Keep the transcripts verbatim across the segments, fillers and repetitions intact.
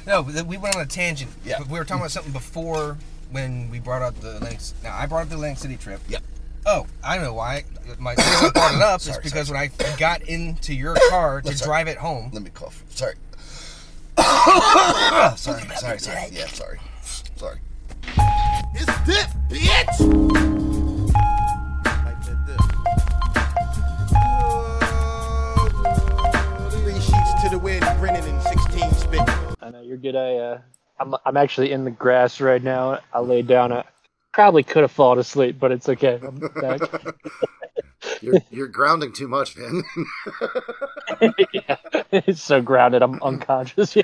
No, we went on a tangent. Yeah. We were talking about something before when we brought up the Atlantic. Now I brought up the Atlantic City trip. Yep. Oh, I know why. My the reason I brought it up sorry, is because sorry. when I got into your car to sorry. drive it home. Let me cough. Sorry. sorry, sorry, sorry. Yeah, sorry. Sorry. It's dip, bitch! I did this. Three sheets to the wind, grinning in sixteen spit. I know you're good. I uh, I'm I'm actually in the grass right now. I laid down. I probably could have fallen asleep, but it's okay. I'm back. You're you're grounding too much, man. Yeah, it's so grounded. I'm unconscious. Yeah.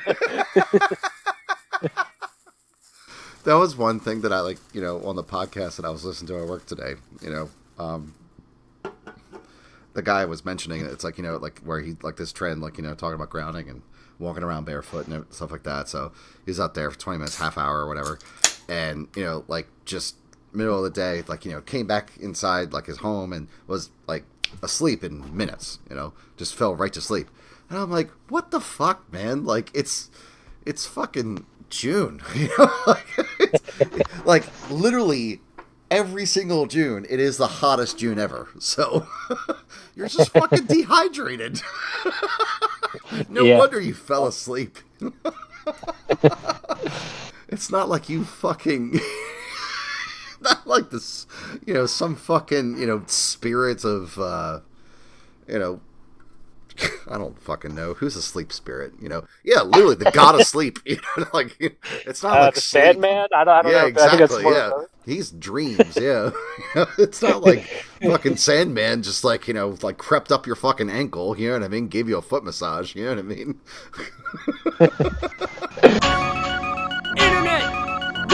That was one thing that I like, you know, on the podcast that I was listening to at work today. You know, um, the guy was mentioning it's like, you know, like where he like this trend, like, you know, talking about grounding and walking around barefoot and stuff like that. So he's out there for twenty minutes, half hour or whatever, and you know, like just middle of the day, like, you know, came back inside like his home and was like asleep in minutes. You know, just fell right to sleep. And I'm like, what the fuck, man? Like it's it's fucking June, you know, like, it's, like literally every single June, it is the hottest June ever. So you're just fucking dehydrated. No Yeah. wonder you fell asleep. It's not like you fucking, not like this, you know, some fucking, you know, spirits of, uh, you know, I don't fucking know. Who's a sleep spirit? You know? Yeah, literally the god of sleep. You know, like it's not Uh, like the sleep. Sandman. I don't, I don't Yeah, know. exactly. I think that's more Yeah, of he's dreams. Yeah, it's not like fucking Sandman just like, you know, like crept up your fucking ankle. You know what I mean? Gave you a foot massage. You know what I mean? Internet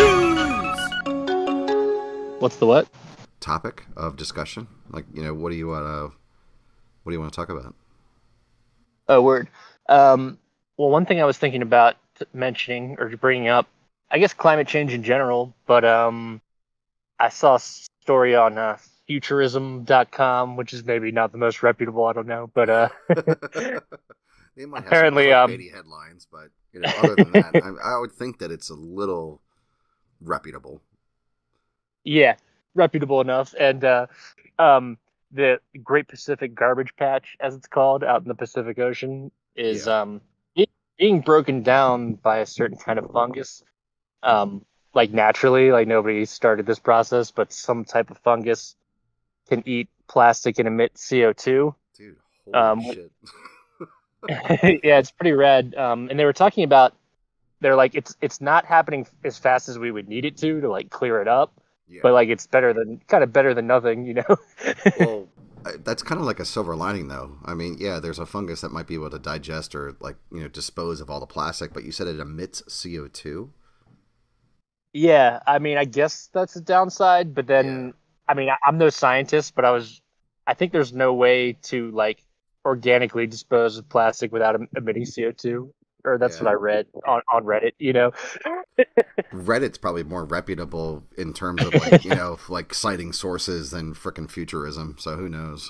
news! What's the what? Topic of discussion. Like, you know, what do you want to? What do you want to talk about? Oh, word. Um, well, one thing I was thinking about mentioning or bringing up, I guess climate change in general, but um, I saw a story on uh, futurism dot com, which is maybe not the most reputable, I don't know, but uh, They might have apparently, some um, clickbaity headlines, but you know, other than that, I, I would think that it's a little reputable. yeah, reputable enough. And uh, um, the Great Pacific Garbage Patch, as it's called, out in the Pacific Ocean, is Yeah. um, be- being broken down by a certain kind of fungus. Um, like naturally, like nobody started this process, but some type of fungus can eat plastic and emit C O two. Dude, holy Um, shit. yeah, it's pretty rad. Um, and they were talking about, they're like, it's it's not happening as fast as we would need it to to like clear it up, Yeah. but like it's better than kind of better than nothing, you know. Well, I- that's kind of like a silver lining, though. I mean, yeah, there's a fungus that might be able to digest or, like, you know, dispose of all the plastic, but you said it emits C O two? Yeah, I mean, I guess that's a downside, but then, Yeah. I mean, I, I'm no scientist, but I was, I think there's no way to like organically dispose of plastic without em- emitting C O two, or that's Yeah. what I read on, on Reddit, you know. Reddit's probably more reputable in terms of, like, you know, like citing sources than frickin' futurism, so who knows?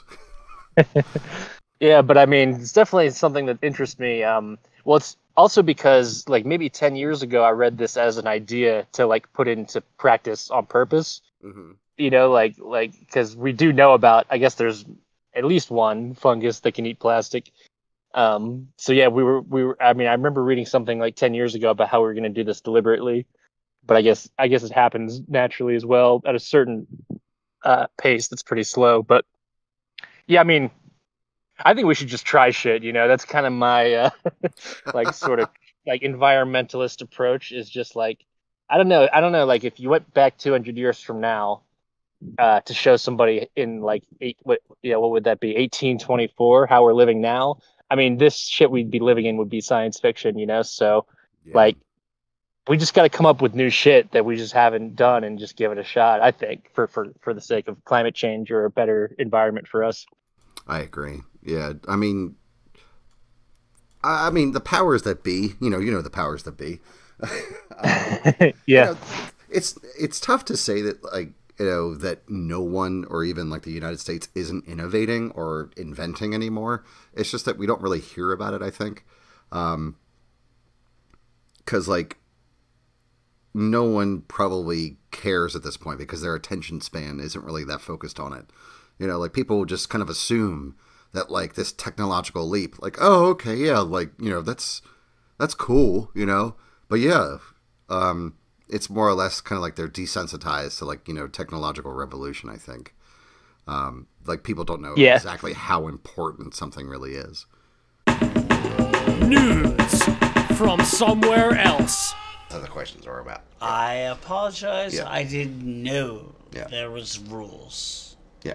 Yeah, but I mean, it's definitely something that interests me. Um, well, it's also because like maybe ten years ago, I read this as an idea to like put into practice on purpose. Mm-hmm. You know, like like because we do know about. I guess there's at least one fungus that can eat plastic. Um, so yeah, we were we were. I mean, I remember reading something like ten years ago about how we were going to do this deliberately, but I guess I guess it happens naturally as well at a certain uh, pace that's pretty slow. But yeah, I mean. I think we should just try shit, you know. That's kind of my uh, like sort of like environmentalist approach is just like I don't know, I don't know like if you went back two hundred years from now uh, to show somebody in like eight what yeah, what would that be? eighteen twenty-four how we're living now. I mean, this shit we'd be living in would be science fiction, you know. So Yeah. like we just got to come up with new shit that we just haven't done and just give it a shot, I think, for for for the sake of climate change or a better environment for us. I agree. Yeah, I mean, I, I mean the powers that be. You know, you know the powers that be. um, Yeah. you know, it's it's tough to say that like you know that no one or even like the United States isn't innovating or inventing anymore. It's just that we don't really hear about it. I think. Um, because like no one probably cares at this point because their attention span isn't really that focused on it. You know, like people just kind of assume that like this technological leap, like, oh, okay, yeah, like, you know, that's that's cool, you know, but yeah, um, it's more or less kind of like they're desensitized to like, you know, technological revolution. I think, um, like people don't know yeah. exactly how important something really is. News from somewhere else. That's what the questions are about. Yeah. I apologize. Yeah. I didn't know Yeah. there was rules. Yeah.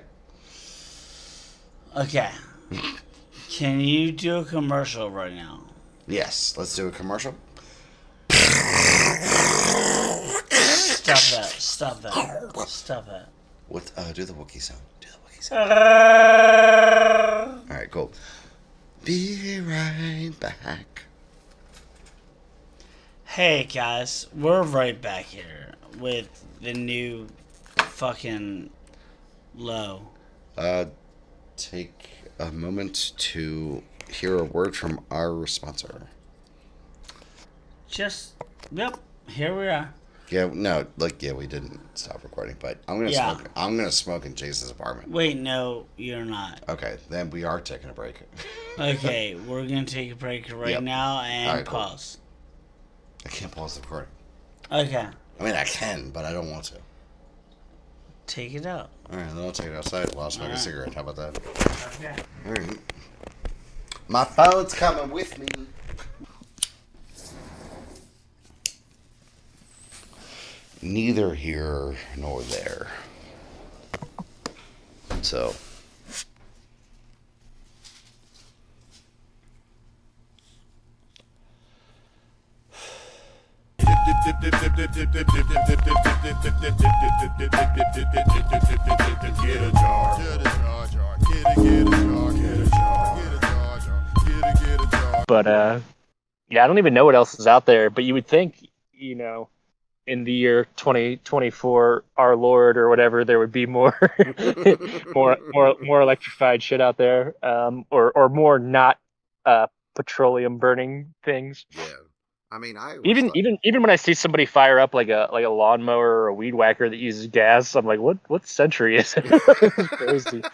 Okay. Can you do a commercial right now? Yes. Let's do a commercial. Stop that. Stop that. Stop that. What? Uh, do the Wookiee sound. Do the Wookiee sound. All right. Cool. Be right back. Hey guys, we're right back here with the new fucking low. Uh, take a moment to hear a word from our sponsor. Just, yep, here we are. Yeah, no, like yeah, we didn't stop recording, but I'm gonna Yeah. smoke. I'm gonna smoke in Jason's apartment. Wait, no, you're not. Okay, then we are taking a break. Okay, we're gonna take a break right Yep. now and All right, cool. pause. I can't pause the recording. Okay, I mean, I can, but I don't want to. take it out. All right, then I'll take it outside while I smoke All a right. cigarette. How about that? Okay. All right. My phone's coming with me. Neither here nor there. So. But uh, yeah, I don't even know what else is out there. But you would think, you know, in the year twenty twenty-four, our Lord or whatever, there would be more, more, more, more electrified shit out there, um, or or more not uh, petroleum burning things. Yeah. I mean, I Even thought, even even when I see somebody fire up like a like a lawnmower or a weed whacker that uses gas, I'm like, what what century is it? It's crazy.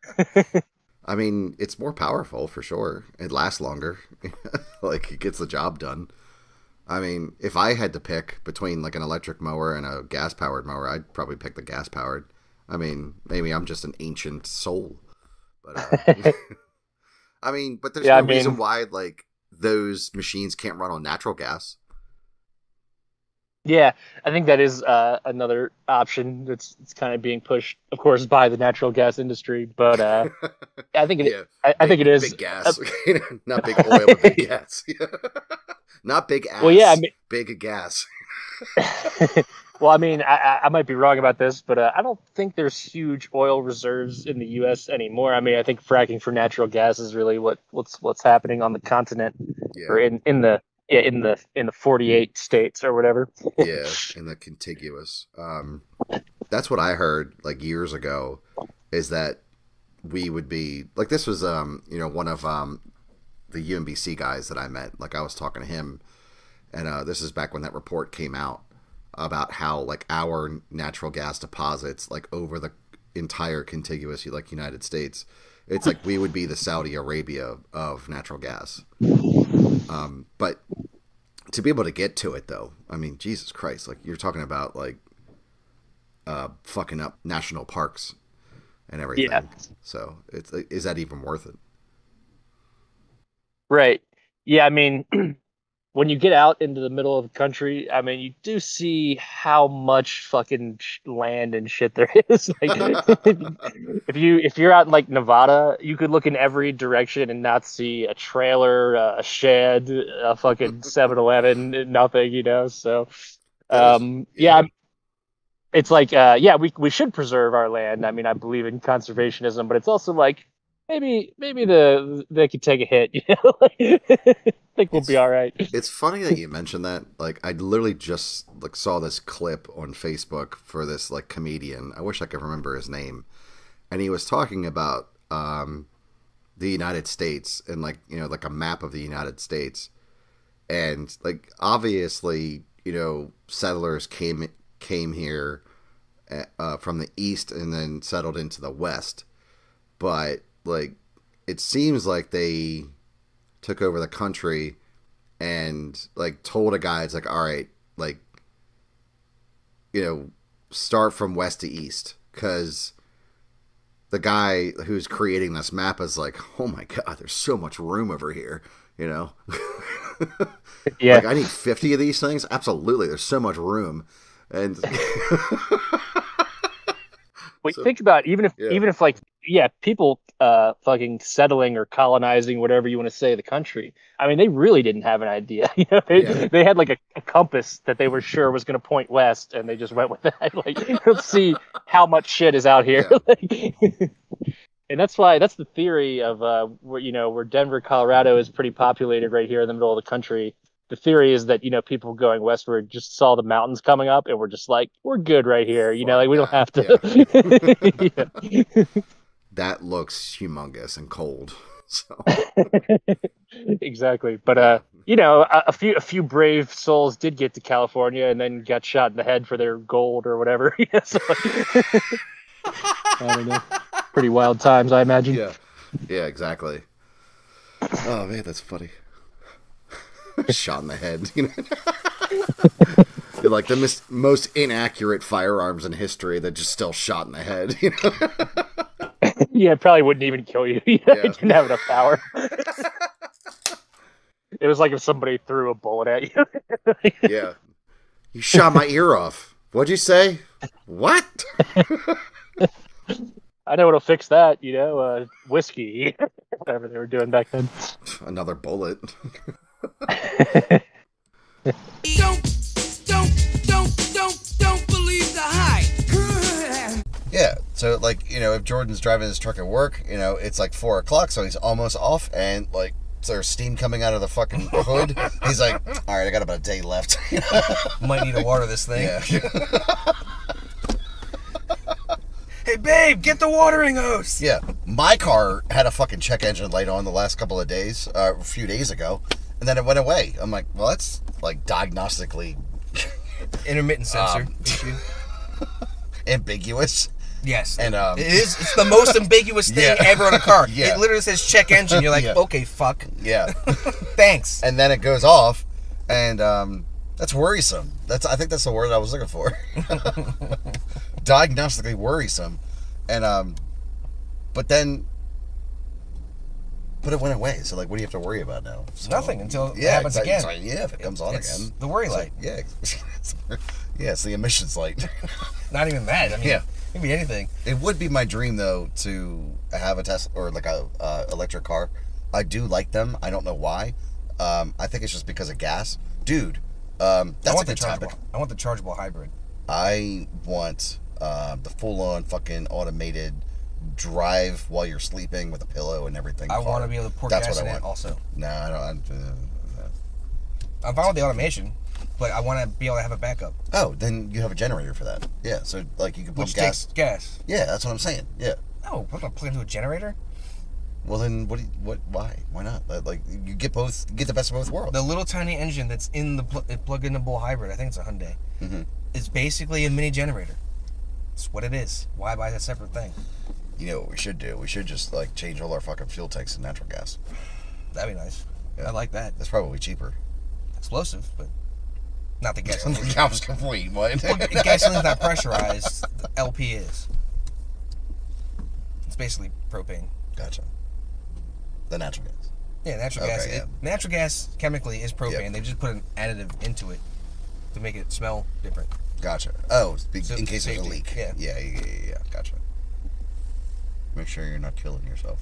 I mean, it's more powerful for sure. It lasts longer. Like, it gets the job done. I mean, if I had to pick between like an electric mower and a gas powered mower, I'd probably pick the gas powered. I mean, maybe I'm just an ancient soul, but uh, I mean, but there's Yeah, no I mean- reason why like those machines can't run on natural gas. Yeah, I think that is uh, another option that's it's kind of being pushed, of course, by the natural gas industry. But uh, I think it, Yeah, I, I think it is big gas, not big oil, but big gas. Not big ass. Well, yeah, I mean- big gas. Well, I mean, I, I- I might be wrong about this, but uh, I don't think there's huge oil reserves in the U S anymore. I mean, I think fracking for natural gas is really what, what's what's happening on the continent or Yeah, in, in the yeah in the in the forty-eight states or whatever. yeah, in the contiguous. Um, that's what I heard like years ago. Is that we would be like this was um you know one of um the U M B C guys that I met. Like I was talking to him, and uh, this is back when that report came out about how like our natural gas deposits like over the entire contiguous like United States, it's like we would be the Saudi Arabia of natural gas. Um, but to be able to get to it though, I mean, Jesus Christ, like you're talking about like uh, fucking up national parks and everything. Yeah. So it's is that even worth it? Right. Yeah, I mean, when you get out into the middle of the country, I mean, you do see how much fucking sh- land and shit there is. Like, if you if you're out in like Nevada, you could look in every direction and not see a trailer, uh, a shed, a fucking seven eleven, nothing, you know. So, um, yeah, I'm- it's like, uh, yeah, we we should preserve our land. I mean, I believe in conservationism, but it's also like maybe maybe the they could take a hit. You know, I think we'll It's- be all right. It's funny that you mentioned that. Like, I literally just like saw this clip on Facebook for this like comedian. I wish I could remember his name, and he was talking about um, the United States and like you know like a map of the United States, and like obviously, you know, settlers came came here uh, from the east and then settled into the west, but like it seems like they took over the country and like told a guy, it's like, all right, like, you know, start from west to east, because the guy who's creating this map is like, oh my god, there's so much room over here, you know. Yeah, like I need fifty of these things. Absolutely, there's so much room. And Well, So, think about it, even if yeah. even if like yeah, people uh fucking settling or colonizing, whatever you want to say, the country. I mean, they really didn't have an idea. You know, they Yeah. they had like a, a compass that they were sure was going to point west, and they just went with that. Like, let's see how much shit is out here. Yeah. Like, and that's why that's the theory of uh where you know where Denver, Colorado is pretty populated right here in the middle of the country. The theory is that, you know, people going westward just saw the mountains coming up and we're just like, we're good right here. You know, like we don't have to. Yeah. that looks humongous and cold. So Exactly. But, uh, you know, a, a few a few brave souls did get to California and then got shot in the head for their gold or whatever. Yeah, so, I don't know. Pretty wild times, I imagine. yeah, yeah, exactly. Oh man, that's funny. Shot in the head, you know. You're like the mis- most inaccurate firearms in history that just still shot in the head, you know. Yeah, it probably wouldn't even kill you. You know, Yeah. It didn't have enough power. It was like if somebody threw a bullet at you. Yeah. You shot my ear off. What'd you say? What? I know what'll fix that, you know, uh, whiskey, whatever they were doing back then. Another bullet. Don't, don't, don't, don't, don't believe the hype. Yeah, so like, you know, if Jordan's driving his truck at work, you know, it's like four o'clock, so he's almost off, and like so there's steam coming out of the fucking hood. He's like, all right, I got about a day left. Might need to water this thing. Yeah. Hey, babe, get the watering hose. Yeah, my car had a fucking check engine light on the last couple of days, uh, a few days ago, and then it went away. I'm like, well, that's like diagnostically Intermittent sensor Um, issue. ambiguous. Yes, And um, it is. It's the most ambiguous thing Yeah. ever on a car. Yeah. It literally says check engine. You're like, Yeah. okay, fuck, yeah, thanks. and then it goes off, and um, that's worrisome. That's I think that's the word I was looking for. Diagnostically worrisome, and um, but then, but it went away. So like, what do you have to worry about now? So, Nothing until it yeah, happens exactly. again. Sorry, yeah, if it comes on It's again, the worry It's light. like, yeah, yeah, it's the emissions light. Not even that. I mean, Yeah. it could be anything. It would be my dream though to have a Tesla or like a uh, electric car. I do like them. I don't know why. Um, I think it's just because of gas, dude. Um, I that's want a the good chargeable. topic. I want the chargeable hybrid. I want uh, the full-on fucking automated drive while you're sleeping with a pillow and everything. I car. want to be able to pour That's gas what in I it want. also. No, I don't. I, uh, I'm fine with the automation, but I want to be able to have a backup. oh, then you have a generator for that. Yeah, so like you can pump Which gas. takes gas. Yeah, that's what I'm saying. Yeah. No, I'm not plug into a generator. Well, then what? Do you, what? Why? Why not? Like you get both. You get the best of both worlds. The little tiny engine that's in the pl- plug-in-able hybrid, I think it's a Hyundai, Mm-hmm. is basically a mini generator. It's what it is. Why buy a separate thing? You know what we should do? We should just like change all our fucking fuel tanks to natural gas. That'd be nice. Yeah. I like that. That's probably cheaper. Explosive, but not the gasoline. I was complete. What? Well, gasoline's not pressurized. The L P is. It's basically propane. Gotcha. The natural gas. Yeah, natural Okay, gas. yeah. It, natural gas chemically is propane. Yep. They just put an additive into it to make it smell different. Gotcha. Oh, be- So, in case there's a safety, leak. yeah. Yeah, yeah, yeah, yeah, yeah. Gotcha. Make sure you're not killing yourself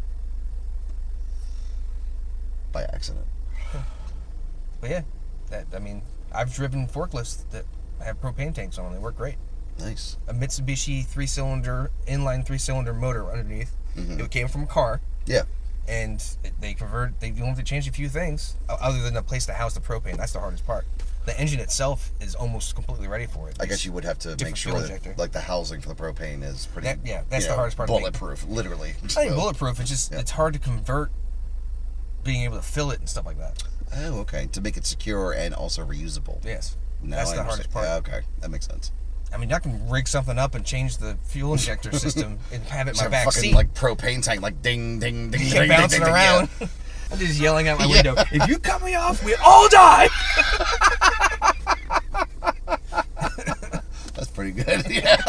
by accident. But yeah, that I mean, I've driven forklifts that have propane tanks on. They work great. Nice. A Mitsubishi three-cylinder inline three-cylinder motor underneath. Mhm. It came from a car, Yeah. and it, they convert. They only have to change a few things o- other than the place to house the propane. That's the hardest part. The engine itself is almost completely ready for it. I guess you would have to make different sure fuel that injector. like the housing for the propane is pretty. That- yeah, that's you the know, hardest part to make. Bulletproof, literally. It's not even So- bulletproof. It's just Yeah. it's hard to convert being able to fill it and stuff like that. Oh, okay. To make it secure and also reusable. Yes. No, That's I the hardest part. understand. Yeah, okay, that makes sense. I mean, I can rig something up and change the fuel injector system and have it in my Some back fucking seat. like propane tank, like ding, ding, ding, Keep ding, bouncing ding, ding, around. yeah. I'm just yelling out my window. If you cut me off, we all die. That's pretty good. Yeah.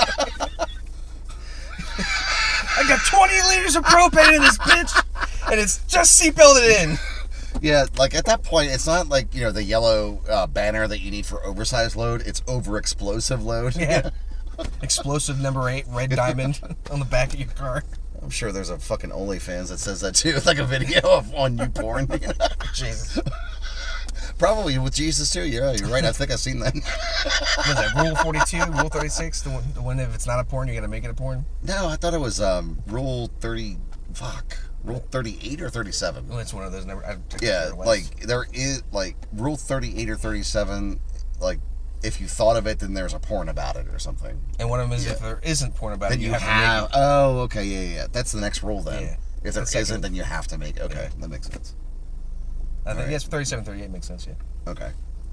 I got twenty liters of propane in this bitch, and it's just seatbelted in. Yeah, like at that point, it's not like, you know, the yellow uh, banner that you need for oversized load. It's over explosive load. Yeah. Explosive number eight, red diamond on the back of your car. I'm sure there's a fucking OnlyFans that says that too. It's like a video of on you porn. You know? Jesus. Probably with Jesus too. Yeah, you're right. I think I've seen that. What is that, Rule forty-two, Rule thirty-six? The one, the one if it's not a porn, you gotta make it a porn? No, I thought it was um, Rule thirty. Fuck. Rule thirty-eight or thirty-seven? Well, it's one of those. Never. I, I Yeah, like there is like Rule thirty-eight or thirty-seven. Like if you thought of it, then there's a porn about it or something. And one of them is Yeah. if there isn't porn about Then it, you, you have, have. to make it. Oh, okay, yeah, yeah, yeah. That's the next rule then. Yeah. If there The second- isn't, then you have to make it. Okay, Yeah. that makes sense. I think Alright. yes, thirty-seven, thirty-eight makes sense. Yeah. Okay.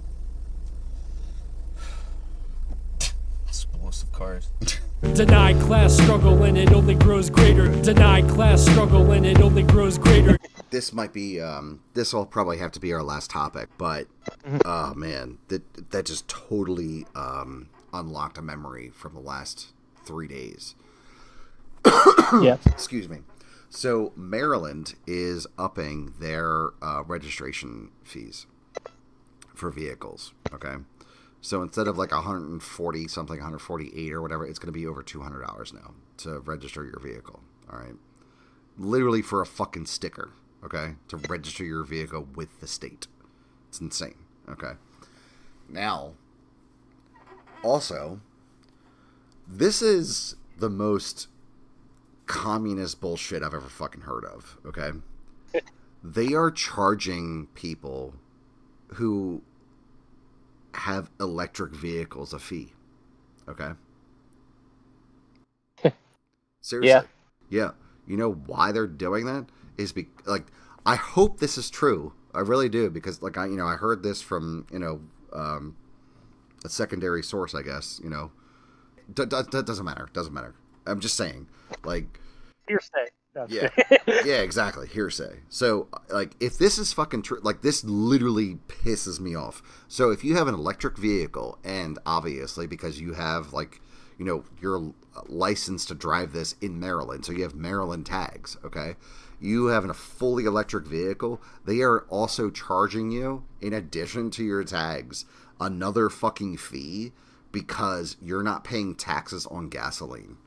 Explosive cars. Deny class struggle and it only grows greater. Deny class struggle and it only grows greater. This might be. Um, this will probably have to be our last topic, but oh man, that that just totally um, unlocked a memory from the last three days. Yeah. Excuse me. So Maryland is upping their uh, registration fees for vehicles. Okay, so instead of like one hundred forty something, one hundred forty-eight or whatever, it's going to be over two hundred dollars now to register your vehicle. All right, literally for a fucking sticker. Okay, to register your vehicle with the state. It's insane. Okay, now also this is the most communist bullshit I've ever fucking heard of, okay? They are charging people who have electric vehicles a fee, okay? Seriously. Yeah. Yeah. You know why they're doing that? Is be like, I hope this is true. I really do, because like I, you know, I heard this from, you know, um, a secondary source, I guess, you know. D- d- d- doesn't matter. Doesn't matter. I'm just saying, like, Hearsay. No, yeah, yeah, exactly, hearsay. So, like, if this is fucking true, like, this literally pisses me off. So, if you have an electric vehicle, and obviously because you have, like, you know, you're licensed to drive this in Maryland, so you have Maryland tags, okay? You have a fully electric vehicle, they are also charging you, in addition to your tags, another fucking fee because you're not paying taxes on gasoline.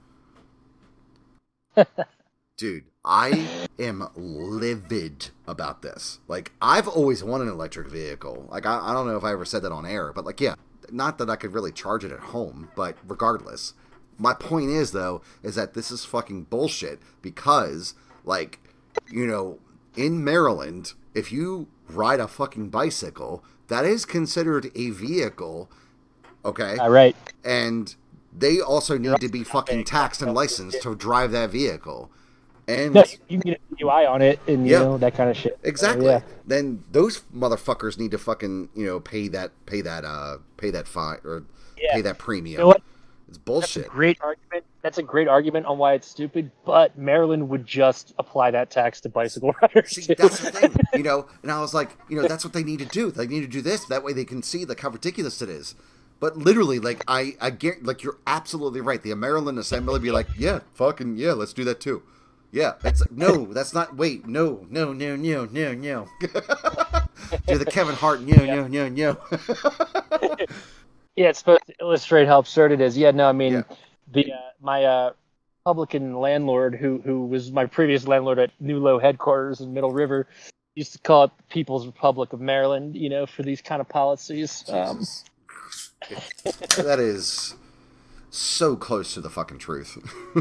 Dude, I am livid about this. Like, I've always wanted an electric vehicle. Like, I, I don't know if I ever said that on air, but, like, yeah, not that I could really charge it at home, but regardless. My point is, though, is that this is fucking bullshit because, like, you know, in Maryland, if you ride a fucking bicycle, that is considered a vehicle, okay? All right. And they also need to be fucking taxed and licensed to drive that vehicle. And No, you can get a D U I on it and, you Yeah. know, that kind of shit. exactly. So, yeah. Then those motherfuckers need to fucking, you know, pay that pay that uh pay that fine or Yeah. pay that premium. You know what? It's That's a bullshit. great argument. That's a great argument on why it's stupid, but Maryland would just apply that tax to bicycle riders. See, too. that's the thing, you know. And I was like, you know, that's what they need to do. They need to do this. That way they can see like how ridiculous it is. But literally, like I, I get, like you're absolutely right. The Maryland Assembly be like, yeah, fucking yeah, let's do that too. Yeah, it's like, no, that's not. Wait, no, no, no, no, no, no. Do the Kevin Hart, no, no, no, no. Yeah, it's supposed to illustrate how absurd it is. Yeah, no, I mean, Yeah. the uh, my uh, Republican landlord, who who was my previous landlord at New Low headquarters in Middle River, used to call it the People's Republic of Maryland, you know, for these kind of policies. Um, That is so close to the fucking truth.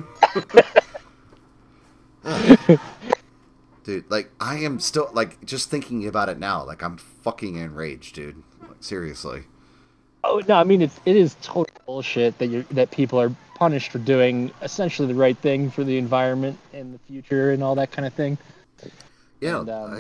Dude, like, I am still, like, just thinking about it now, like, I'm fucking enraged, dude. Like, seriously. oh no, I mean it's it is total bullshit that you that people are punished for doing essentially the right thing for the environment and the future and all that kind of thing. Yeah, And, um, I,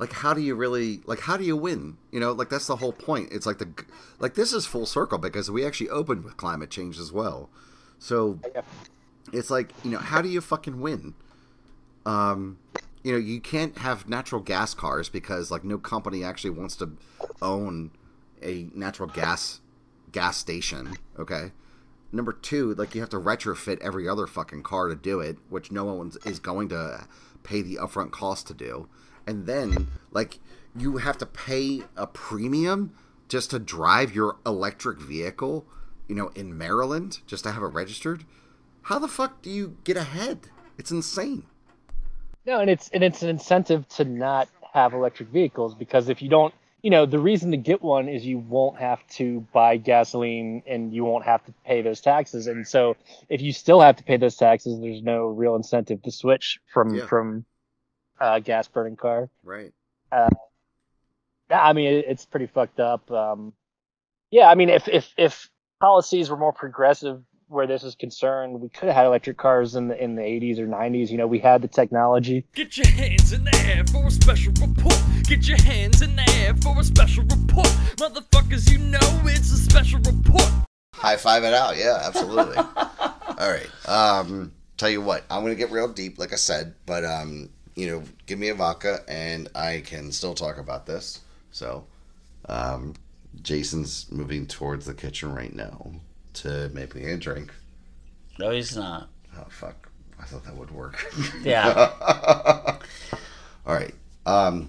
like how do you really like how do you win? You know, like that's the whole point. It's like the like this is full circle because we actually opened with climate change as well. So it's like, you know, how do you fucking win? Um, you know, you can't have natural gas cars because like no company actually wants to own a natural gas gas station, okay? Number two, like you have to retrofit every other fucking car to do it, which no one is going to pay the upfront cost to do. And then, like, you have to pay a premium just to drive your electric vehicle, you know, in Maryland, just to have it registered. How the fuck do you get ahead? It's insane. No, and it's and it's an incentive to not have electric vehicles because if you don't, you know, the reason to get one is you won't have to buy gasoline and you won't have to pay those taxes. And so if you still have to pay those taxes, there's no real incentive to switch from Yeah. from a gas burning car. Right. Uh, yeah, I mean, it, it's pretty fucked up. Um, yeah, I mean, if if if policies were more progressive where this is concerned, we could have had electric cars in the in the eighties or nineties. You know, we had the technology. Get your hands in the air for a special report. Get your hands in the air for a special report. Motherfuckers, you know it's a special report. High five it out. Yeah, absolutely. All right. Um, tell you what, I'm going to get real deep, like I said, but, um, you know, give me a vodka and I can still talk about this. So, um, Jason's moving towards the kitchen right now to make me a drink. No, he's not. Oh, fuck. I thought that would work. Yeah. All right. Um,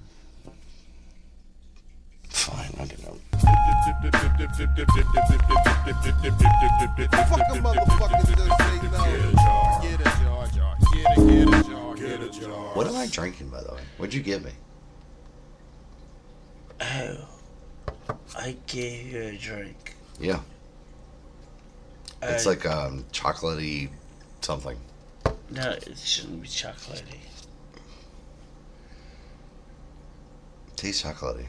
fine. I don't know. Fucking motherfuckers just say no. Get a jar jar. Get a, get a jar. Get a jar. What am I drinking, by the way? What'd you give me? Oh, I gave you a drink. Yeah. It's I- like um, chocolatey something. No, it shouldn't be chocolatey. Tastes chocolatey.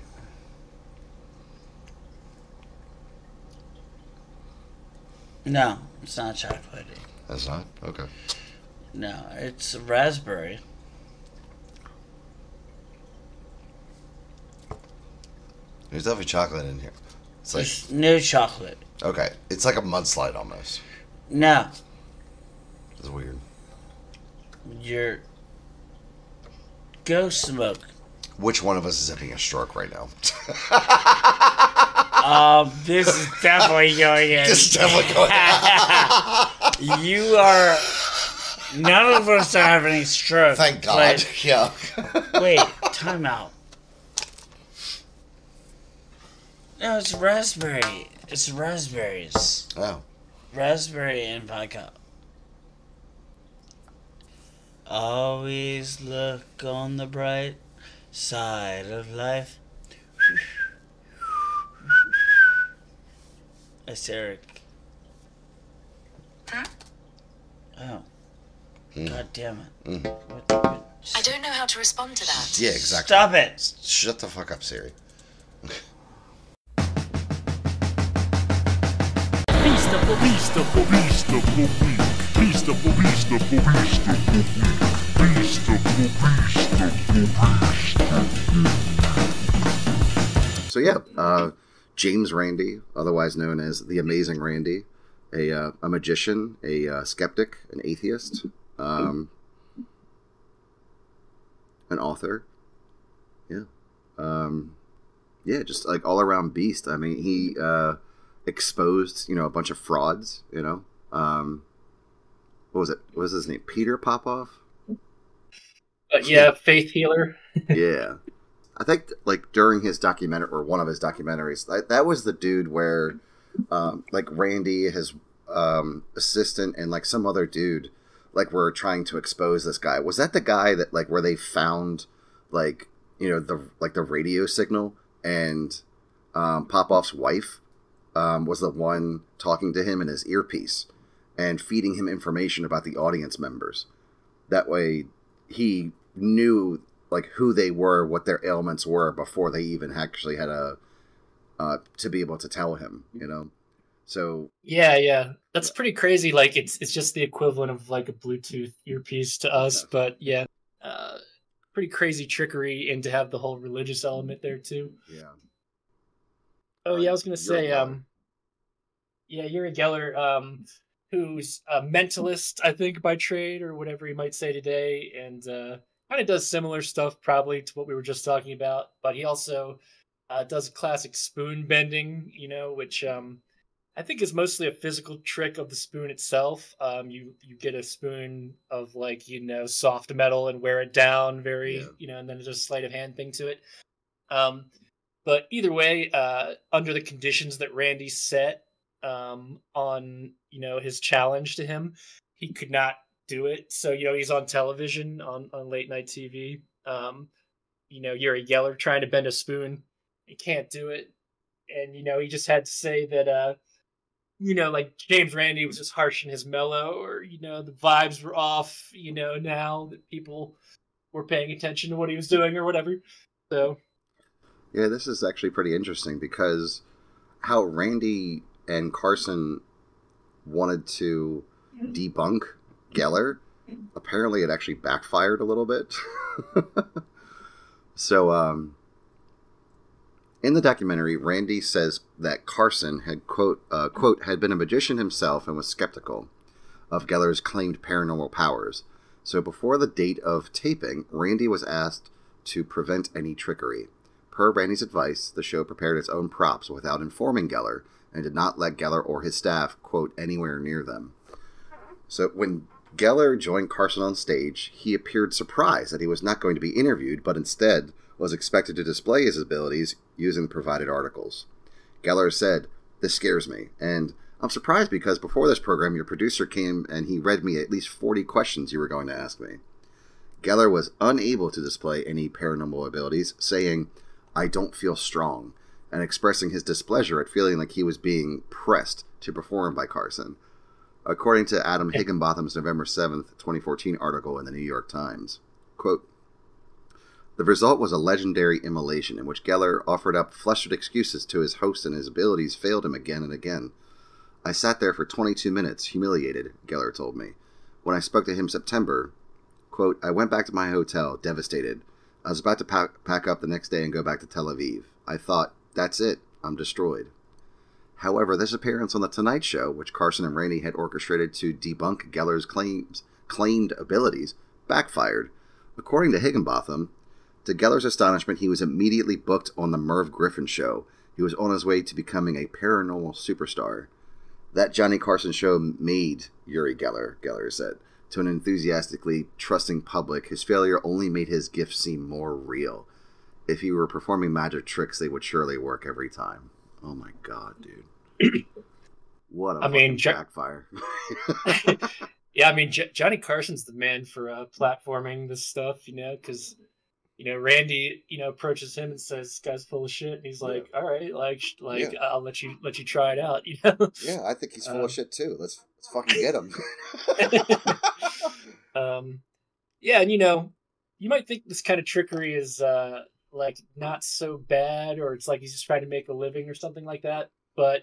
No, it's not chocolatey. That's not? Okay. No, it's raspberry. There's definitely chocolate in here. It's like, There's no chocolate. okay. It's like a mudslide almost. No, It's weird. you're... Go smoke. Which one of us is having a stroke right now? Um, this is definitely going in. This is definitely going on. You are... None of us are having a stroke. Thank God. Yeah. But, wait, time out. No, it's raspberry. It's raspberries. Oh. Raspberry and vodka. Always look on the bright side of life. That's Eric. Oh. Mm. God damn it. Mm. What the, what, I don't know how to respond to that. Yeah, exactly. Stop it! Shut the fuck up, Siri. Pista po pista po pista po week. Pista po pista po pista po week. Pista po pista po pista. So yeah, uh, James Randi, otherwise known as the Amazing Randy, a uh, a magician, a uh, skeptic, an atheist, um, an author. Yeah, um, yeah, just like all around beast. I mean, he uh, exposed you know a bunch of frauds. You know, um, what was it? What was his name? Peter Popoff. Uh, yeah, faith healer. Yeah. I think like during his documentary or one of his documentaries, that, that was the dude where um, like Randy, his um, assistant, and like some other dude like were trying to expose this guy. Was that the guy that like where they found like you know the like the radio signal and um, Popoff's wife um, was the one talking to him in his earpiece and feeding him information about the audience members. That way he knew like who they were, what their ailments were before they even actually had a uh, to be able to tell him, you know. So Yeah, yeah, that's pretty crazy. Like it's it's just the equivalent of like a Bluetooth earpiece to us, but yeah. Uh, pretty crazy trickery, and to have the whole religious element there too. Yeah. Oh Uh, yeah, I was gonna Yuri say, Geller. um, yeah, Yuri Geller, um, who's a mentalist, I think, by trade, or whatever you might say today, and uh, kind of does similar stuff probably to what we were just talking about. But he also uh, does classic spoon bending, you know, which um, I think is mostly a physical trick of the spoon itself. Um, you you get a spoon of like you know soft metal and wear it down very, Yeah. you know, and then there's a sleight of hand thing to it. Um, but either way, uh, under the conditions that Randy set um, on you know his challenge to him, he could not do it. So you know he's on television on on late night T V. Um, you know Yuri Geller trying to bend a spoon, he can't do it, and you know he just had to say that uh, you know like James Randy was just harsh in his mellow, or you know the vibes were off. You know now that people were paying attention to what he was doing or whatever. So. Yeah, this is actually pretty interesting because how Randy and Carson wanted to debunk Geller, apparently it actually backfired a little bit. So, um, in the documentary, Randy says that Carson had, quote, uh, quote, had been a magician himself and was skeptical of Geller's claimed paranormal powers. So before the date of taping, Randy was asked to prevent any trickery. Per Randy's advice, the show prepared its own props without informing Geller and did not let Geller or his staff, quote, anywhere near them. So when Geller joined Carson on stage, he appeared surprised that he was not going to be interviewed, but instead was expected to display his abilities using the provided articles. Geller said, "This scares me, and I'm surprised because before this program, your producer came and he read me at least forty questions you were going to ask me." Geller was unable to display any paranormal abilities, saying, "I don't feel strong," and expressing his displeasure at feeling like he was being pressed to perform by Carson, according to Adam Higginbotham's November seventh, twenty fourteen article in the New York Times. Quote, "The result was a legendary immolation in which Geller offered up flustered excuses to his host and his abilities failed him again and again. I sat there for twenty-two minutes, humiliated," Geller told me. "When I spoke to him September, quote, I went back to my hotel, devastated. I was about to pack, pack up the next day and go back to Tel Aviv. I thought, that's it, I'm destroyed." However, this appearance on The Tonight Show, which Carson and Randy had orchestrated to debunk Geller's claims, claimed abilities, backfired. According to Higginbotham, to Geller's astonishment, he was immediately booked on The Merv Griffin Show. He was on his way to becoming a paranormal superstar. That Johnny Carson show made Yuri Geller, Geller said. To an enthusiastically trusting public, his failure only made his gift seem more real. If he were performing magic tricks, they would surely work every time. Oh my god, dude. What a I mean, Jo- backfire. Yeah, I mean, J- Johnny Carson's the man for uh, platforming this stuff, you know, because, you know, Randy, you know, approaches him and says, "This guy's full of shit," and he's like, "All right, like, sh- like, Yeah. I'll let you let you try it out," you know. Yeah, I think he's full Um, of shit too. Let's let's fucking get him. um, yeah, and you know, you might think this kind of trickery is uh like not so bad, or it's like he's just trying to make a living or something like that. But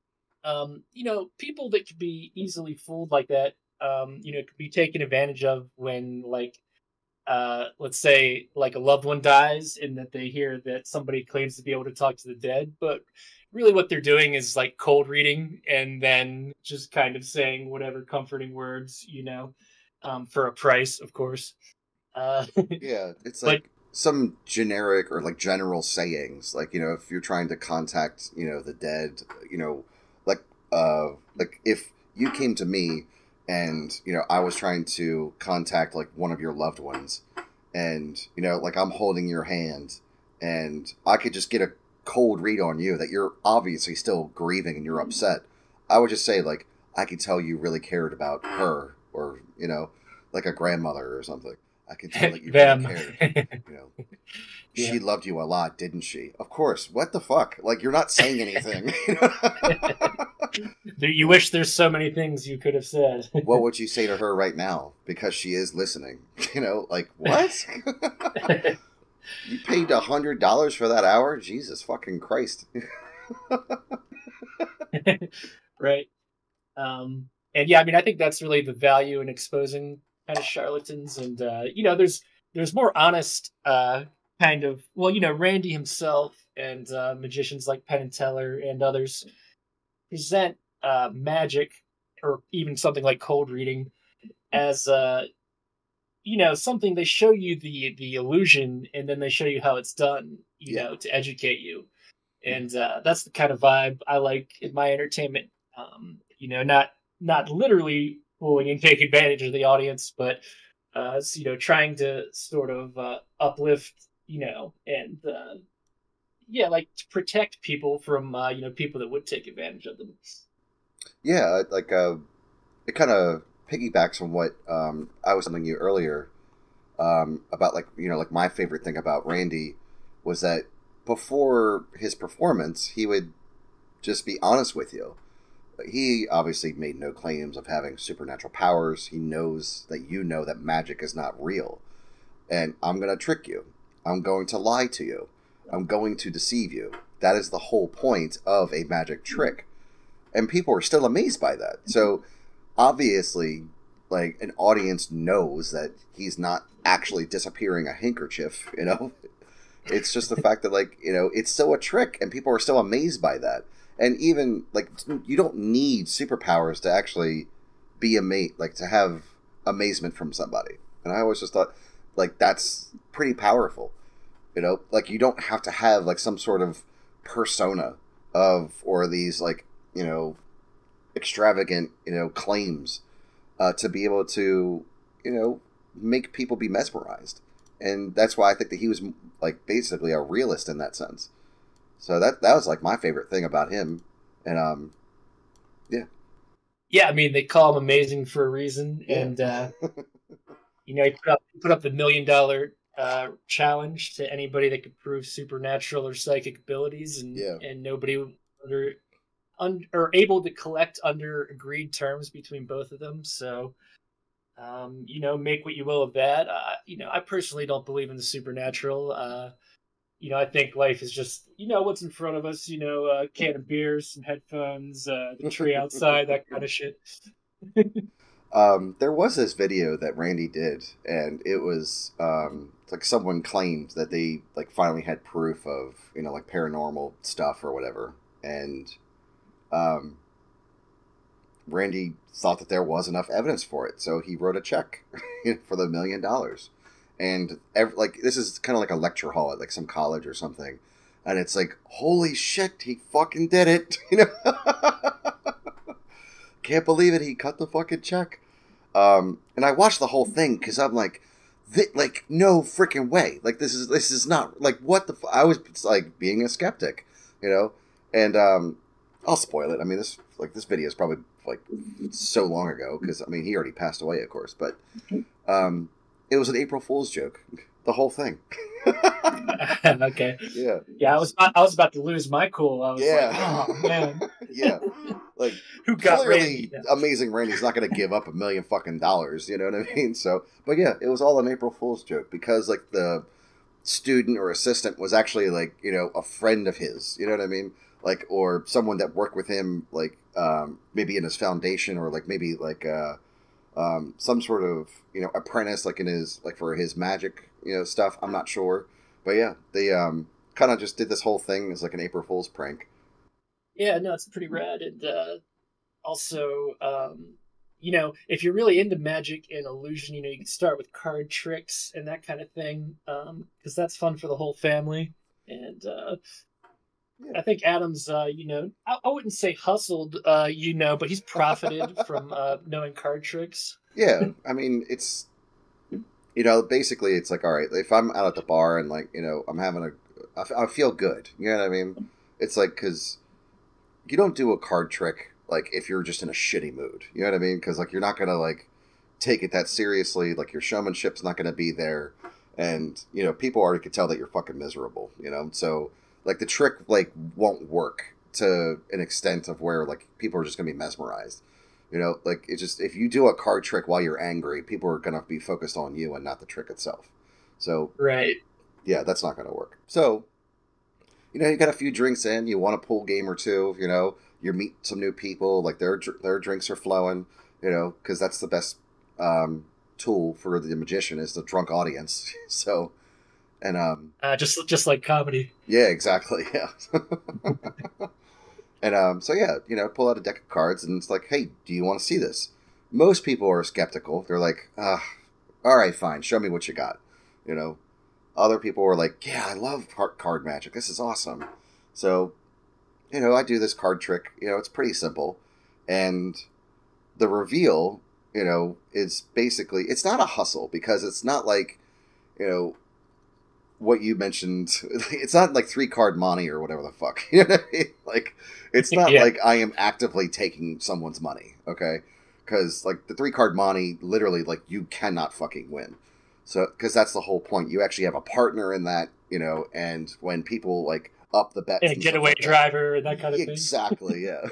um, you know, people that could be easily fooled like that, um, you know, could be taken advantage of when like uh let's say like a loved one dies and that they hear that somebody claims to be able to talk to the dead, but really what they're doing is like cold reading and then just kind of saying whatever comforting words, you know, um, for a price, of course. Uh, Yeah, it's but like some generic or like general sayings. Like, you know, if you're trying to contact, you know, the dead, you know, like uh like if you came to me and, you know, I was trying to contact like one of your loved ones and, you know, like I'm holding your hand and I could just get a cold read on you that you're obviously still grieving and you're upset. I would just say like, I could tell you really cared about her or, you know, like a grandmother or something. I could tell that you them. really cared. You know, she Yeah. loved you a lot, didn't she? Of course. What the fuck? Like, you're not saying anything. There- you wish there's so many things you could have said. What would you say to her right now? Because she is listening. You know, like, what? You paid a hundred dollars for that hour? Jesus fucking Christ. Right. Um, and yeah, I mean, I think that's really the value in exposing kind of charlatans. And, uh, you know, there's there's more honest uh, kind of well, you know, Randy himself and uh, magicians like Penn and Teller and others present uh, magic or even something like cold reading as uh, you know something they show you the the illusion and then they show you how it's done, you Yeah. know, to educate you, and uh, that's the kind of vibe I like in my entertainment. Um, you know, not not literally fooling and take advantage of the audience, but uh, s- you know, trying to sort of uh, uplift, you know, and uh, yeah, like to protect people from uh, you know people that would take advantage of them. Yeah, like uh, it kind of piggybacks on what um, I was telling you earlier um, about, like, you know, like my favorite thing about Randy was that before his performance, he would just be honest with you. He obviously made no claims of having supernatural powers. He knows that you know that magic is not real. And I'm going to trick you. I'm going to lie to you. I'm going to deceive you. That is the whole point of a magic trick. And people are still amazed by that. So obviously, like, an audience knows that he's not actually disappearing a handkerchief, you know? It's just the fact that, like, you know, it's still a trick and people are still amazed by that. And even, like, you don't need superpowers to actually be amazed, like, to have amazement from somebody. And I always just thought, like, that's pretty powerful. You know, like, you don't have to have, like, some sort of persona of, or these, like, you know, extravagant, you know, claims uh, to be able to, you know, make people be mesmerized. And that's why I think that he was, like, basically a realist in that sense. So that that was, like, my favorite thing about him. And, um, yeah. Yeah, I mean they call him amazing for a reason, Yeah. and uh, you know he put up he put up the million dollar uh, challenge to anybody that could prove supernatural or psychic abilities, and Yeah. and nobody under un, or able to collect under agreed terms between both of them. So um, you know, make what you will of that. Uh, you know, I personally don't believe in the supernatural. Uh, you know, I think life is just, you know, what's in front of us, you know, a can of beers, some headphones, uh, the tree outside, that kind of shit. Um, there was this video that Randy did, and it was um, like someone claimed that they, like, finally had proof of, you know, like, paranormal stuff or whatever, and um, Randy thought that there was enough evidence for it, so he wrote a check for the million dollars, and every, like, this is kind of like a lecture hall at, like, some college or something, and it's like, holy shit, he fucking did it, you know. Can't believe it, he cut the fucking check. Um, and I watched the whole thing because I'm like, th- like, no freaking way. Like, this is this is not, like, what the. F-? I was like being a skeptic, you know. And um, I'll spoil it. I mean, this like this video is probably like so long ago because I mean he already passed away, of course. But um, it was an April Fool's joke, the whole thing. Okay. Yeah. Yeah, I was I was about to lose my cool. I was Yeah. like, oh man, Yeah. Like, who got clearly, Randy? Yeah. Amazing Randy's not going to give up a million fucking dollars. You know what I mean? So, but yeah, it was all an April Fool's joke because, like, the student or assistant was actually, like, you know, a friend of his. You know what I mean? Like, or someone that worked with him, like, um, maybe in his foundation, or like maybe like uh, um, some sort of, you know, apprentice, like in his, like, for his magic, you know, stuff. I'm not sure, but yeah, they um kind of just did this whole thing as like an April Fool's prank. Yeah, no, it's pretty rad, and uh, also, um, you know, if you're really into magic and illusion, you know, you can start with card tricks and that kind of thing, um, because that's fun for the whole family. And uh, Yeah. I think Adam's, uh, you know, I, I wouldn't say hustled, uh, you know, but he's profited from uh, knowing card tricks. Yeah, I mean, it's, you know, basically it's like, all right, if I'm out at the bar and, like, you know, I'm having a, I, f- I feel good, you know what I mean? It's like, because you don't do a card trick, like, if you're just in a shitty mood, you know what I mean? Because, like, you're not going to, like, take it that seriously, like, your showmanship's not going to be there, and, you know, people already could tell that you're fucking miserable, you know? So, like, the trick, like, won't work to an extent of where, like, people are just going to be mesmerized. You know, like, it just, if you do a card trick while you're angry, people are going to be focused on you and not the trick itself. So, Right. yeah, that's not going to work. So, you know, you got a few drinks in, you want a pool game or two, you know, you meet some new people, like, their their drinks are flowing, you know, because that's the best um, tool for the magician is the drunk audience. So, and um, Uh, just just like comedy. yeah, exactly, yeah. And um, so yeah, you know, pull out a deck of cards, and it's like, hey, do you want to see this? Most people are skeptical. They're like, ah, all right, fine, show me what you got. You know, other people are like, yeah, I love card magic. This is awesome. So, you know, I do this card trick. You know, it's pretty simple, and the reveal, you know, is basically, it's not a hustle because it's not like, you know, what you mentioned. It's not like three card money or whatever the fuck. You know what I mean? Like, it's not Yeah. like I am actively taking someone's money. Okay. Because like the three card money, literally, like you cannot fucking win. So, because that's the whole point. You actually have a partner in that, you know, and when people like up the bets And a and stuff getaway like that- driver and that kind of thing. Exactly, yeah.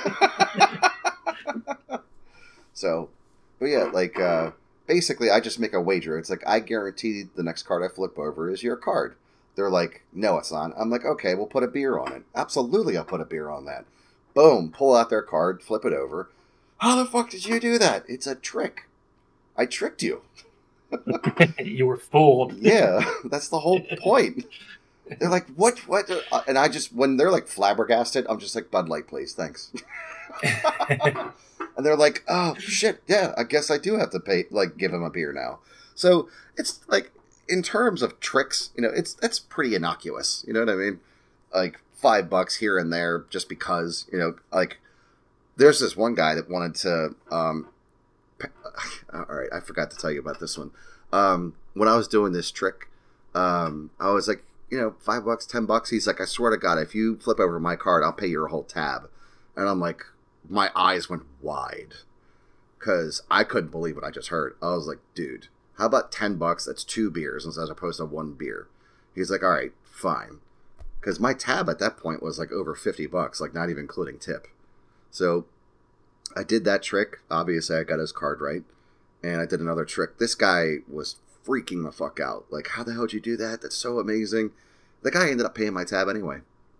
So, but yeah, like, uh, basically, I just make a wager. It's like, I guarantee the next card I flip over is your card. They're like, no, it's not. I'm like, okay, we'll put a beer on it. Absolutely, I'll put a beer on that. Boom, pull out their card, flip it over. How the fuck did you do that? It's a trick. I tricked you. You were fooled. Yeah, that's the whole point. They're like, what, what? And I just, when they're like flabbergasted, I'm just like, Bud Light, please, thanks. And they're like, oh, shit, yeah, I guess I do have to pay, like, give him a beer now. So, it's like, in terms of tricks, you know, it's that's pretty innocuous, you know what I mean? Like, five bucks here and there just because, you know, like, there's this one guy that wanted to, um, all right, I forgot to tell you about this one. Um, when I was doing this trick, um, I was like, you know, five bucks, ten bucks. He's like, I swear to God, if you flip over my card, I'll pay your whole tab. And I'm like, my eyes went wide because I couldn't believe what I just heard. I was like, dude, how about ten bucks? That's two beers as opposed to one beer. He's like, all right, fine. Because my tab at that point was like over fifty bucks, like not even including tip. So I did that trick. Obviously, I got his card right. And I did another trick. This guy was freaking the fuck out. Like, how the hell did you do that? That's so amazing. The guy ended up paying my tab anyway.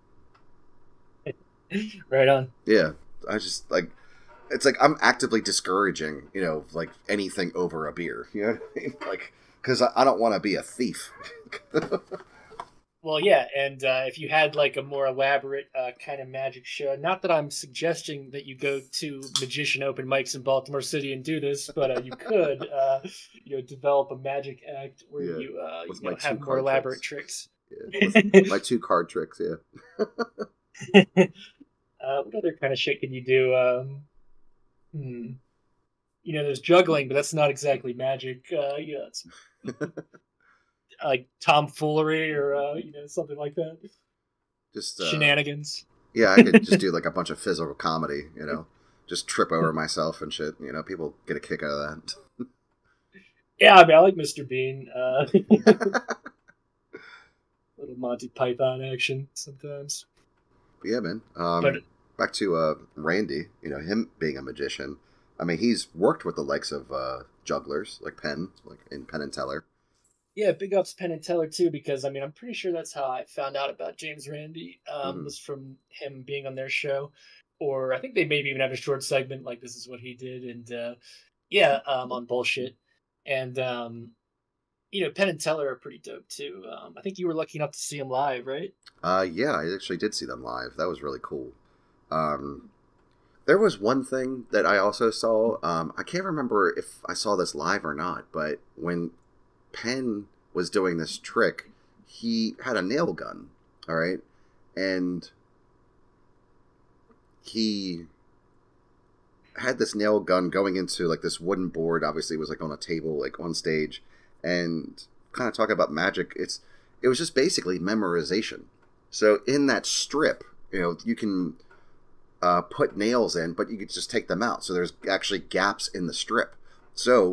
Right on. Yeah. I just, like, it's like I'm actively discouraging, you know, like anything over a beer. You know what I mean? Like, because I, I don't want to be a thief. Well, yeah, and uh, if you had like a more elaborate uh, kind of magic show, not that I'm suggesting that you go to magician open mics in Baltimore City and do this, but uh, you could, uh, you know, develop a magic act where Yeah, you, uh, you with my know, two have more card elaborate tricks. tricks. Yeah, with my two card tricks, yeah. uh, what other kind of shit can you do? Um, hmm. You know, there's juggling, but that's not exactly magic. Uh, yeah, it's like tomfoolery or uh, you know, something like that. Just uh, Shenanigans. Yeah, I could just do like a bunch of physical comedy, you know, just trip over myself and shit. You know, people get a kick out of that. Yeah, I mean, I like Mister Bean. Uh, little Monty Python action sometimes. But yeah, man. Um, But- back to uh, Randy, you know, him being a magician. I mean, he's worked with the likes of uh, jugglers like Penn, like in Penn and Teller. Yeah, big ups Penn and Teller too, because I mean, I'm pretty sure that's how I found out about James Randi. Um, Mhm. was from him being on their show, or I think they maybe even have a short segment like "This is what he did," and uh, yeah, um, on bullshit. And um, you know, Penn and Teller are pretty dope too. Um, I think you were lucky enough to see him live, right? Uh, yeah, I actually did see them live. That was really cool. Um, there was one thing that I also saw. Um, I can't remember if I saw this live or not, but when Penn was doing this trick, he had a nail gun, all right? And he had this nail gun going into like this wooden board. Obviously, it was like on a table, like on stage, and kind of talking about magic. It's it was just basically memorization. So in that strip, you know, you can uh, put nails in, but you could just take them out. So there's actually gaps in the strip. So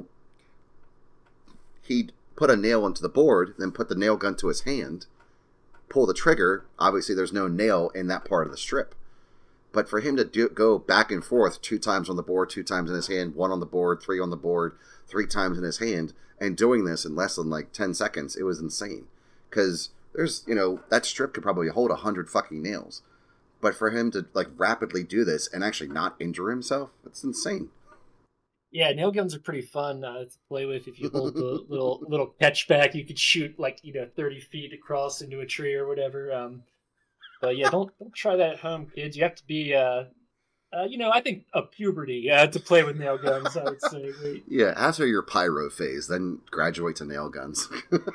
he'd put a nail into the board, then put the nail gun to his hand, pull the trigger. Obviously, there's no nail in that part of the strip. But for him to do, go back and forth two times on the board, two times in his hand, one on the board, three on the board, three times in his hand, and doing this in less than like ten seconds, it was insane. Because there's, you know, that strip could probably hold a hundred fucking nails. But for him to like rapidly do this and actually not injure himself, it's insane. Yeah, nail guns are pretty fun uh, to play with. If you hold the little little catch back, you could shoot like you know thirty feet across into a tree or whatever. Um, but yeah, don't don't try that at home, kids. You have to be, uh, uh, you know, I think of puberty uh, to play with nail guns. I would say. Wait. Yeah, after your pyro phase, then graduate to nail guns.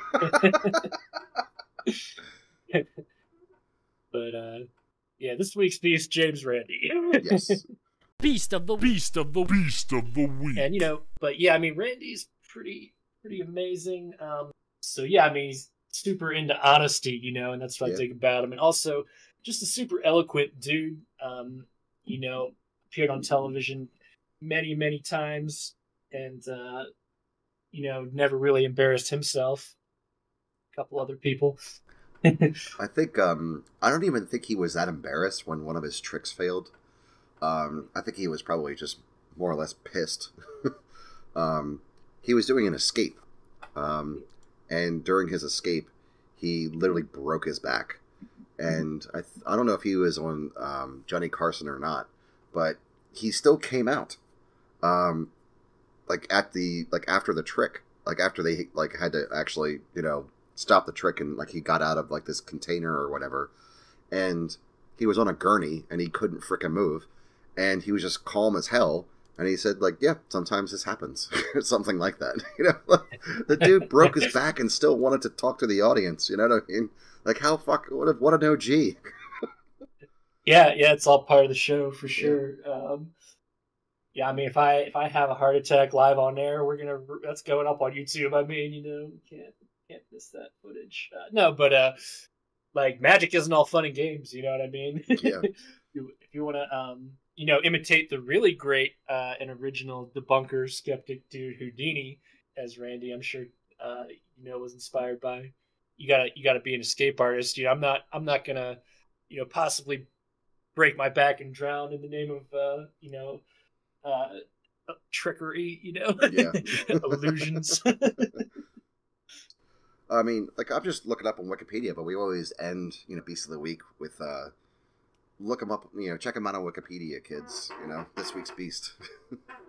But uh, yeah, this week's beast, James Randi. Yes. Beast of the Beast of the Beast of the Week. And you know, but yeah, I mean, Randy's pretty pretty amazing. Um, so yeah, I mean, he's super into honesty, you know, and that's what Yeah. I think about him. And also, just a super eloquent dude. Um, you know, appeared on television many many times, and uh, you know, never really embarrassed himself. A couple other people. I think um, I don't even think he was that embarrassed when one of his tricks failed. Um, I think he was probably just more or less pissed. um, he was doing an escape, um, and during his escape, he literally broke his back. And I th- I don't know if he was on um, Johnny Carson or not, but he still came out, um, like at the like after the trick, like after they like had to actually you know stop the trick, and like he got out of like this container or whatever, and he was on a gurney and he couldn't frickin' move. And he was just calm as hell. And he said, like, yeah, sometimes this happens. Something like that. You know, the dude broke his back and still wanted to talk to the audience. You know what I mean? Like, how fuck, what, a, what an O G. Yeah, yeah, it's all part of the show for sure. Yeah. Um, yeah, I mean, if I if I have a heart attack live on air, we're gonna that's going up on YouTube. I mean, you know, can't can't miss that footage. Uh, no, but uh, like magic isn't all fun and games. You know what I mean? Yeah. If you want to, um, you know, imitate the really great uh, and original debunker skeptic dude Houdini as Randy, I'm sure uh, you know was inspired by. You gotta you gotta be an escape artist. You know, I'm not I'm not gonna, you know, possibly break my back and drown in the name of uh, you know, uh, trickery. You know, Yeah. illusions. I mean, like, I'm just looking up on Wikipedia, but we always end, you know, Beast of the Week with, uh, look them up, you know, check them out on Wikipedia, kids. You know, this week's Beast.